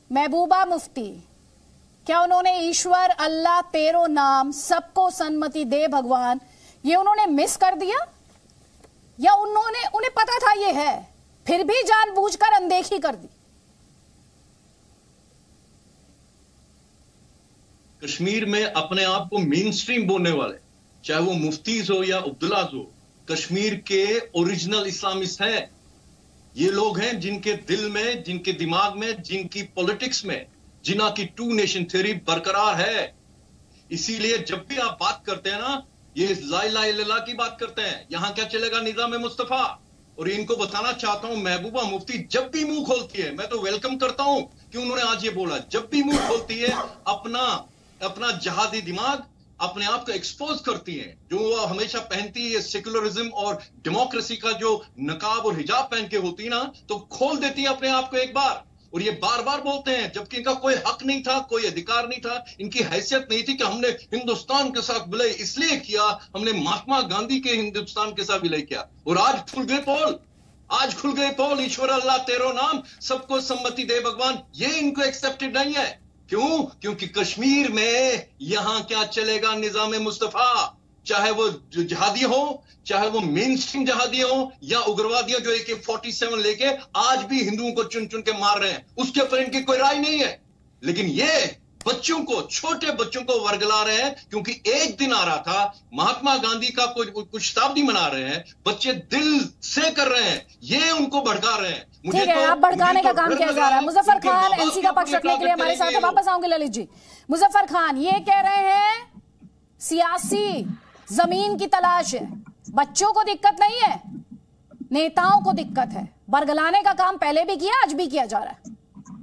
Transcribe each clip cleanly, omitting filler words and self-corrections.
महबूबा मुफ्ती, क्या उन्होंने ईश्वर, अल्लाह, तेरो नाम, सबको सन्मति दे भगवान, ये उन्होंने मिस कर दिया या उन्हें पता था ये है, फिर भी जानबूझकर अनदेखी कर दी? कश्मीर में अपने आप को मेन स्ट्रीम बोलने वाले, चाहे वो मुफ्तीज हो या अब्दुल्ला हो, कश्मीर के ओरिजिनल इस्लामिस्ट हैं। ये लोग हैं जिनके दिल में, जिनके दिमाग में, जिनकी पॉलिटिक्स में जिन्ना की टू नेशन थ्योरी बरकरार है। इसीलिए जब भी आप बात करते हैं ना, ये ला इलाहा इल्लल्लाह की बात करते हैं, यहां क्या चलेगा निजाम मुस्तफा। और इनको बताना चाहता हूं, महबूबा मुफ्ती जब भी मुंह खोलती है, मैं तो वेलकम करता हूं कि उन्होंने आज ये बोला, जब भी मुंह खोलती है अपना जहादी दिमाग अपने आप को एक्सपोज करती है, जो वो हमेशा पहनती है सेकुलरिज्म और डेमोक्रेसी का जो नकाब और हिजाब पहन के होती है ना, तो खोल देती है अपने आप को एक बार। और ये बार बार बोलते हैं, जबकि इनका कोई हक नहीं था, कोई अधिकार नहीं था, इनकी हैसियत नहीं थी कि हमने हिंदुस्तान के साथ विलय इसलिए किया, हमने महात्मा गांधी के हिंदुस्तान के साथ विलय किया। और आज खुल गए पोल, ईश्वर, अल्लाह, तेरो नाम, सबको सम्मति दे भगवान, ये इनको एक्सेप्टेड नहीं है। क्यों? क्योंकि कश्मीर में यहां क्या चलेगा निजाम मुस्तफा, चाहे वो जहादी हो, चाहे वो मेन स्ट्रीम जहादी हो या उग्रवादी हो जो AK-47 लेके आज भी हिंदुओं को चुन चुन के मार रहे हैं, उसके ऊपर इनकी कोई राय नहीं है। लेकिन ये बच्चों को, छोटे बच्चों को वर्गला रहे हैं, क्योंकि एक दिन आ रहा था महात्मा गांधी का कुछ शताब्दी मना रहे हैं, बच्चे दिल से कर रहे हैं, ये उनको भड़का रहे हैं। ठीक है, आप भड़काने का काम किया जा रहा है। मुजफ्फर खान एनसी का पक्ष रखने के लिए हमारे साथ वापस आऊंगे। ललित जी, मुजफ्फर खान ये कह रहे हैं सियासी जमीन की तलाश है, बच्चों को दिक्कत नहीं है, नेताओं को दिक्कत है। बरगलाने का काम पहले भी किया, आज भी किया जा रहा है।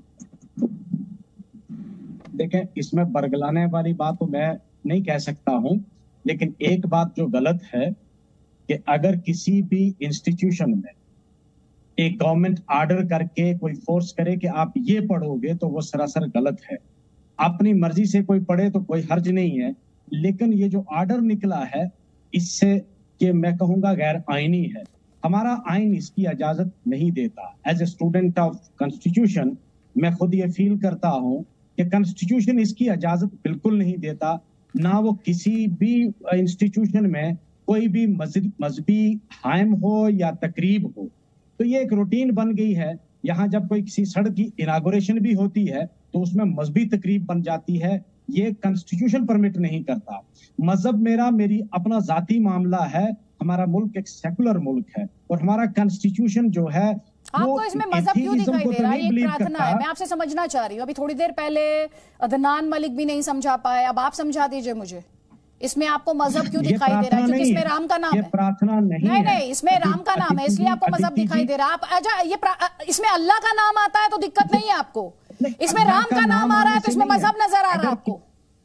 देखें, इसमें बरगलाने वाली बात तो मैं नहीं कह सकता हूं, लेकिन एक बात जो गलत है कि अगर किसी भी इंस्टीट्यूशन में एक गवर्नमेंट आर्डर करके कोई फोर्स करे कि आप ये पढ़ोगे, तो वो सरासर गलत है। अपनी मर्जी से कोई पढ़े तो कोई हर्ज नहीं है, लेकिन ये जो आर्डर निकला है इससे कि मैं कहूंगा गैर आईनी है। हमारा आइन इसकी इजाजत नहीं देता। As a student of constitution मैं खुद ये फील करता हूं कि कॉन्स्टिट्यूशन इसकी इजाजत बिल्कुल नहीं देता, ना वो किसी भी इंस्टीट्यूशन में कोई भी मजहबी हायम हो या तकरीब हो। तो ये एक रूटीन बन गई है, यहाँ जब कोई किसी सड़क की इनागुरेशन भी होती है तो उसमें मजहबी तकरीब बन जाती है। ये कॉन्स्टिट्यूशन परमिट नहीं करता। मजहब मेरी अपना जाती मामला है। हमारा मुल्क एक सेकुलर मुल्क है और हमारा कॉन्स्टिट्यूशन जो है आपको इसमें मजहब क्यों दिखाई दे रहा है? ये प्रार्थना है, मैं आपसे समझना चाह रही हूँ। अभी थोड़ी देर पहले अदनान मलिक भी नहीं समझा पाए, अब आप समझा दीजिए मुझे, इसमें आपको मजहब क्यों दिखाई दे रहा है? क्योंकि इसमें राम का नाम है। प्रार्थना नहीं, इसमें राम का नाम है, इसलिए आपको मजहब दिखाई दे रहा है। आप अच्छा, ये इसमें अल्लाह का नाम आता है तो दिक्कत नहीं है आपको, इसमें राम का नाम आ रहा है तो इसमें मजहब नजर आ रहा है आपको।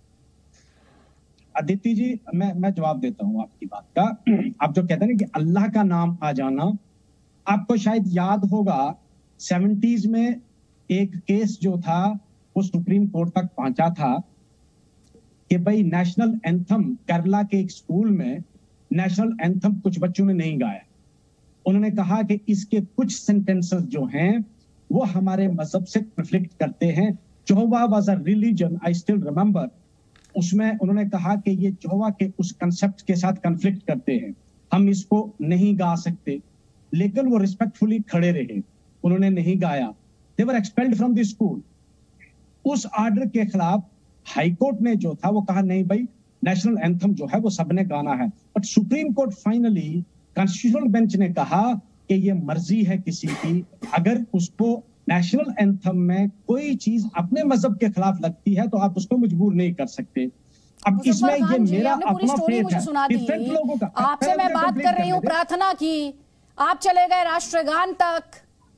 अदिति जी, मैं जवाब देता हूं आपकी बात का। आप जो कहते हैं ना कि अल्लाह का नाम आ जाना, आपको शायद याद होगा 70s में एक केस जो था वो सुप्रीम कोर्ट तक पहुंचा था कि भाई नेशनल एंथम, केरला के एक स्कूल में नेशनल एंथम कुछ बच्चों ने नहीं गाया। उन्होंने कहा कि इसके कुछ सेंटेंसेस जो हैं वो हमारे मजहब से कॉन्फ्लिक्ट करते हैं। Jehovah was a religion, I still remember. उसमें उन्होंने कहा कि ये जोहवा के उस कंसेप्ट के साथ कॉन्फ्लिक्ट करते हैं, हम इसको नहीं गा सकते। लेकिन वो रिस्पेक्टफुली खड़े रहे, उन्होंने नहीं गाया। They were expelled from the school. उस ऑर्डर के खिलाफ हाई कोर्ट ने जो था वो कहा नहीं भाई, नेशनल एंथम जो है वो सबने गाना है। But supreme court finally, constitutional bench ने कहा कि ये मर्जी है किसी की, अगर उसको नेशनल एंथम में कोई चीज अपने मजहब के खिलाफ लगती है तो आप उसको मजबूर नहीं कर सकते। अब इसमें ये मेरा अपना फेथ है, डिफरेंट लोगों का। आपसे मैं बात कर रही हूँ प्रार्थना की, आप चले गए राष्ट्रगान तक।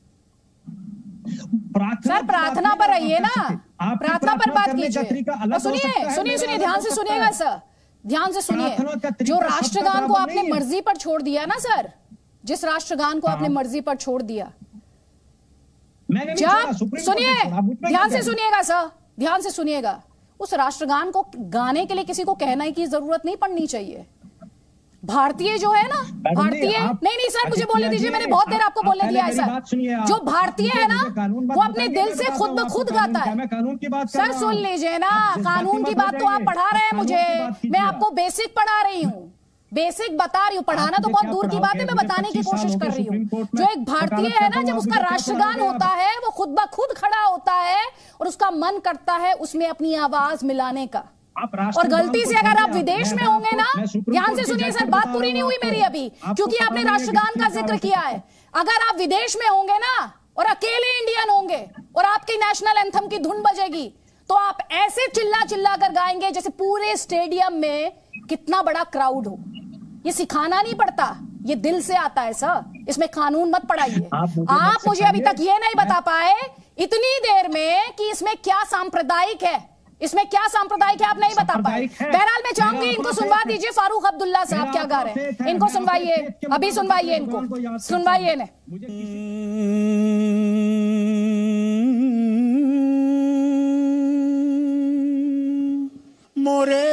सर प्रार्थना पर रहिए ना, प्रार्थना पर बात कीजिए। सुनिए, ध्यान से सुनिएगा सर, ध्यान से सुनिए। जो राष्ट्रगान को आपने मर्जी पर छोड़ दिया ना सर, जिस राष्ट्रगान को आपने मर्जी पर छोड़ दिया, सुनिए, ध्यान से सुनिएगा सर, ध्यान से सुनिएगा। उस राष्ट्रगान को गाने के लिए किसी को कहने की जरूरत नहीं पड़नी चाहिए। भारतीय जो है ना, भारतीय नहीं सर, मुझे बोलने दीजिए, मैंने बहुत देर आपको बोलने दिया है सर। जो भारतीय है ना वो अपने दिल से खुद ब खुद गाता है। मैं कानून की बात सर सुन लीजिए ना, कानून की बात तो आप पढ़ा रहे हैं मुझे, मैं आपको बेसिक पढ़ा रही हूँ, बेसिक बता रही हूँ। पढ़ाना तो बहुत दूर की बात है, मैं बताने की कोशिश कर रही हूँ। जो एक भारतीय है ना, जब उसका राष्ट्रगान होता है वो खुद ब खुद खड़ा होता है और उसका मन करता है उसमें अपनी आवाज मिलाने का। और गलती से अगर आप विदेश में होंगे ना, ध्यान से सुनिए सर, बात पूरी नहीं हुई मेरी अभी, क्योंकि आपने राष्ट्रगान का जिक्र किया है। अगर आप विदेश में होंगे ना और अकेले इंडियन होंगे और आपकी नेशनल एंथम की धुन बजेगी, तो आप ऐसे चिल्ला चिल्ला कर गाएंगे जैसे पूरे स्टेडियम में कितना बड़ा क्राउड हो। ये सिखाना नहीं पड़ता, ये दिल से आता है सर, इसमें कानून मत पढ़ाइए। आप मुझे अभी तक ये नहीं बता पाए इतनी देर में कि इसमें क्या सांप्रदायिक है, इसमें क्या सांप्रदायिक है, आप नहीं बता पाए। बहरहाल मैं चाहूंगी इनको सुनवा दीजिए, फारूक अब्दुल्ला साहब क्या गा रहे हैं, इनको सुनवाइए, अभी सुनवाइए, इनको सुनवाइए ने। मोरे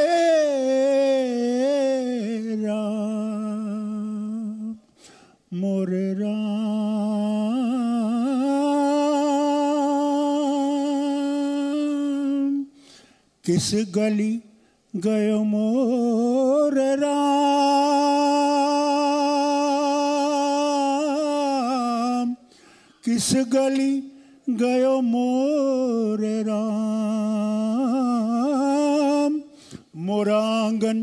मोरे किस गली गयो मोर राम, किस गली गयो मोर राम। मोरांगन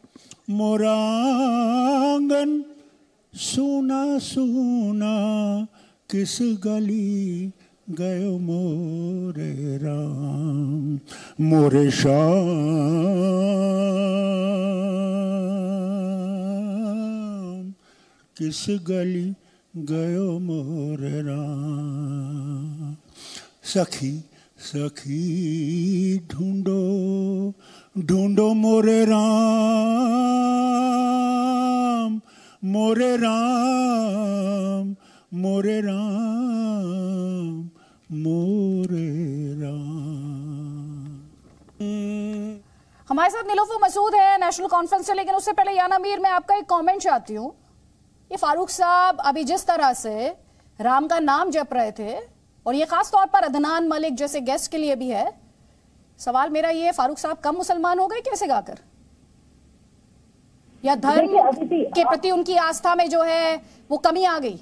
मोरांगन सुना सुना, किस गली गयो मोरे राम। मोरे श्याम किस गली गयो मोरे राम। सखी सखी ढूंढो ढूंढो मोरे राम, मोरे राम मोरे राम मोरे राम। हमारे साथ नीलोफर मसूद है नेशनल कॉन्फ्रेंस से, लेकिन उससे पहले याना मीर, मैं आपका एक कमेंट चाहती हूँ। ये फारूक साहब अभी जिस तरह से राम का नाम जप रहे थे, और ये खास तौर पर अदनान मलिक जैसे गेस्ट के लिए भी है, सवाल मेरा ये, फारूक साहब कम मुसलमान हो गए कैसे गाकर, या धर्म के प्रति उनकी आस्था में जो है वो कमी आ गई?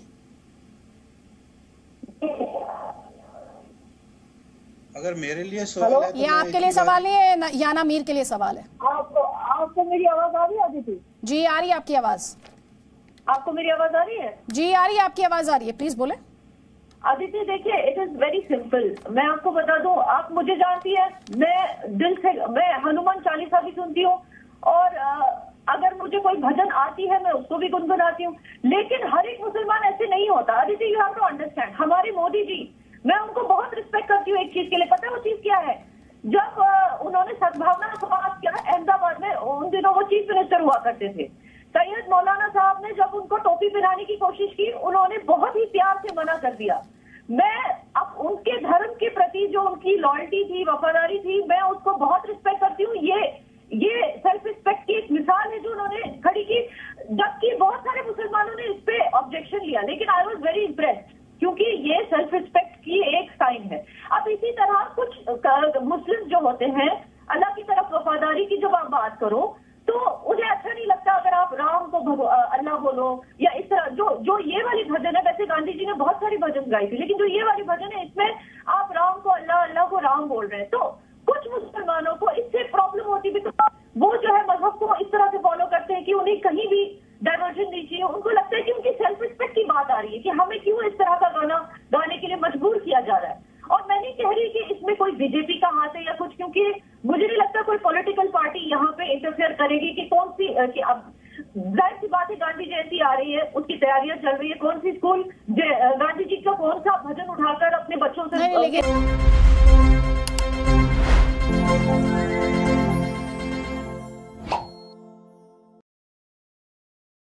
अगर मेरे लिए सवाल है तो ये आपके लिए सवाल नहीं है, याना मीर के लिए सवाल है। आपको मेरी आवाज आ रही है अदिति? जी आ रही है आपकी आवाज। आपको मेरी आवाज आ रही है? जी आ रही है, आपकी आवाज आ रही है, प्लीज बोले। अदिति देखिए, इट इज वेरी सिंपल, मैं आपको बता दूं, आप मुझे जानती है, मैं दिल से मैं हनुमान चालीसा भी सुनती हूँ, और अगर मुझे कोई भजन आती है मैं उसको भी गुनगुनाती हूँ, लेकिन हर एक मुसलमान ऐसे नहीं होता। Aditi you have to understand, हमारे मोदी जी, मैं उनको बहुत रिस्पेक्ट करती हूँ एक चीज के लिए, पता है वो चीज क्या है? जब उन्होंने सद्भावना समाज किया अहमदाबाद में, उन दिनों वो चीफ मिनिस्टर हुआ करते थे, सैयद मौलाना साहब ने जब उनको टोपी पहनाने की कोशिश की, उन्होंने बहुत ही प्यार से मना कर दिया। मैं अब उनके धर्म के प्रति जो उनकी लॉयल्टी थी, वफादारी थी, मैं उसको बहुत रिस्पेक्ट करती हूँ। ये सेल्फ रिस्पेक्ट की एक मिसाल है जो उन्होंने खड़ी की, जबकि बहुत सारे मुसलमानों ने इस पे ऑब्जेक्शन लिया, लेकिन आई वॉज वेरी इम्प्रेस्ड, क्योंकि ये सेल्फ रिस्पेक्ट की एक साइन है। अब इसी तरह कुछ मुस्लिम जो होते हैं, अल्लाह की तरफ वफादारी की जब आप बात करो तो उन्हें अच्छा नहीं लगता अगर आप राम को अल्लाह बोलो, या इस तरह जो ये वाली भजन है, वैसे गांधी जी ने बहुत सारी भजन गाई थी, लेकिन जो ये वाली भजन है इसमें आप राम को अल्लाह, अल्लाह को राम बोल रहे हैं, तो कुछ मुसलमानों को इससे प्रॉब्लम होती भी, तो वो जो है मजहब को इस तरह से फॉलो करते हैं कि उन्हें कहीं भी डाइवर्जन नहीं चाहिए। उनको लगता है कि उनकी सेल्फ रिस्पेक्ट की बात आ रही है कि हमें क्यों इस तरह का गाना गाने के लिए मजबूर किया जा रहा है। और मैं नहीं कह रही कि इसमें कोई बीजेपी का हाथ है या कुछ, क्योंकि मुझे नहीं लगता कोई पॉलिटिकल पार्टी यहाँ पे इंटरफेयर करेगी कि कौन सी, कि अब जाहिर सी बात है गांधी जयंती आ रही है, उसकी तैयारियां चल रही है, कौन सी स्कूल गांधी जी का कौन सा भजन उठाकर अपने बच्चों से